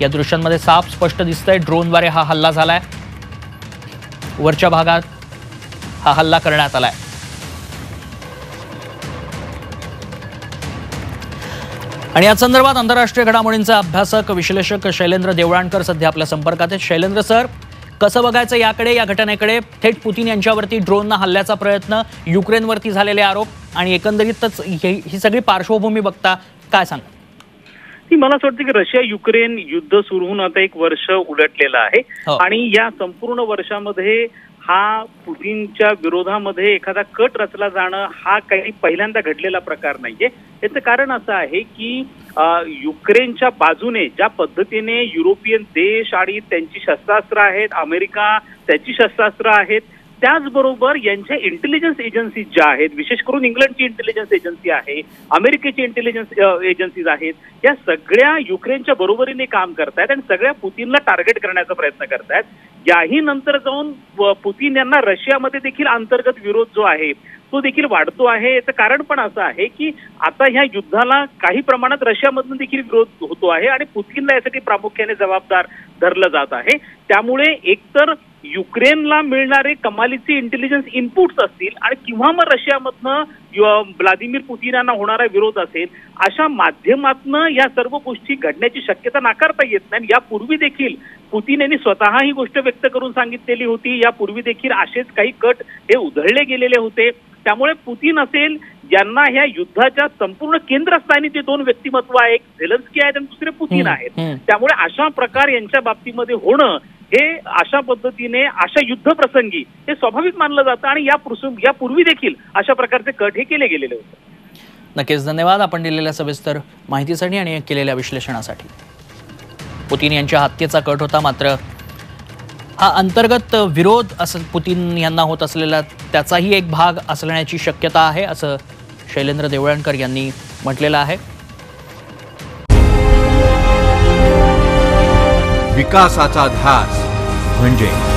या दृश्यांमध्ये साफ स्पष्ट दिसतंय ड्रोनद्वारे हा हल्ला झालाय। वरच्या भागात हा हल्ला करण्यात आलाय। आणि या संदर्भात आंतरराष्ट्रीय घडामोडींचा अभ्यासक विश्लेषक शैलेंद्र देवळाणकर सध्या आपल्या संपर्कात आहेत। शैलेंद्र सर, कसं बघायचं याकडे, या घटनेकडे? थेट पुतीन यांच्यावरती ड्रोननं हल्ल्याचा प्रयत्न, युक्रेनवरती झालेले आरोप आणि एकंदरीतच ही सगळी पार्श्वभूमी बघता काय सांगा? मला असं वाटतं की रशिया युक्रेन युद्ध सुरू होऊन आता 1 वर्ष उलटलेलं आहे आणि या संपूर्ण वर्षामध्ये हा पुतीनच्या विरोधामध्ये एखादा कट रचला जाणं हा काही पहिल्यांदा घडलेला प्रकार नाहीये। याचं कारण असं आहे की युक्रेनच्या बाजूने ज्या पद्धतीने युरोपियन देश आणि त्यांची शस्त्रास्त्र आहेत, अमेरिका त्याची शस्त्रास्त्र आहेत, त्याचबरोबर यांच्या इंटेलिजन्स एजन्सीज ज्या आहेत, विशेष करून इंग्लंडची इंटेलिजन्स एजन्सी आहे, अमेरिकेची इंटेलिजन्स एजन्सीज आहेत, या सगळ्या युक्रेनच्या बरोबरीने काम करतायत आणि सगळ्या पुतीनला टार्गेट करण्याचा प्रयत्न करतायत। याही नंतर जाऊन पुतीन यांना रशियामध्ये देखील अंतर्गत विरोध जो आहे तो देखील वाढतो आहे। याचं कारण पण असं आहे की आता ह्या युद्धाला काही प्रमाणात रशियामधून देखील विरोध होतो आहे आणि पुतीनला यासाठी प्रामुख्याने जबाबदार धरलं जात आहे। त्यामुळे एकतर युक्रेनला मिळणारे कमालीचे इंटेलिजन्स इनपुट्स असतील आणि किंवा मग रशियामधनं व्लादिमीर पुतीन यांना होणारा विरोध असेल, अशा माध्यमातनं या सर्व गोष्टी घडण्याची शक्यता नाकारता येत नाही। यापूर्वी देखील पुतीन यांनी स्वतः ही गोष्ट व्यक्त करून सांगितलेली होती, यापूर्वी देखील असेच काही कट हे उधळले गेलेले होते। त्यामुळे पुतीन असेल यांना ह्या युद्धाच्या संपूर्ण केंद्रस्थानी ते 2 व्यक्तिमत्व आहे, एक झेलेन्स्की आहेत आणि दुसरे पुतीन आहेत। त्यामुळे अशा प्रकार यांच्या बाबतीमध्ये होणं हे अशा पद्धतीने अशा युद्ध प्रसंगी हे स्वाभाविक मानलं जातं आणि यापूर्वी देखील अशा प्रकारचे कट हे केले गेलेले होते। नक्कीच धन्यवाद आपण दिलेल्या सविस्तर माहितीसाठी आणि केलेल्या विश्लेषणासाठी। पुतीन यांच्या हत्येचा कट होता, मात्र हा अंतर्गत विरोध असं पुतीन यांना होत असलेला त्याचाही एक भाग असण्याची शक्यता आहे, असं शैलेंद्र देवळाणकर यांनी म्हटलेलं आहे। विकासाचा ध्यास म्हणजे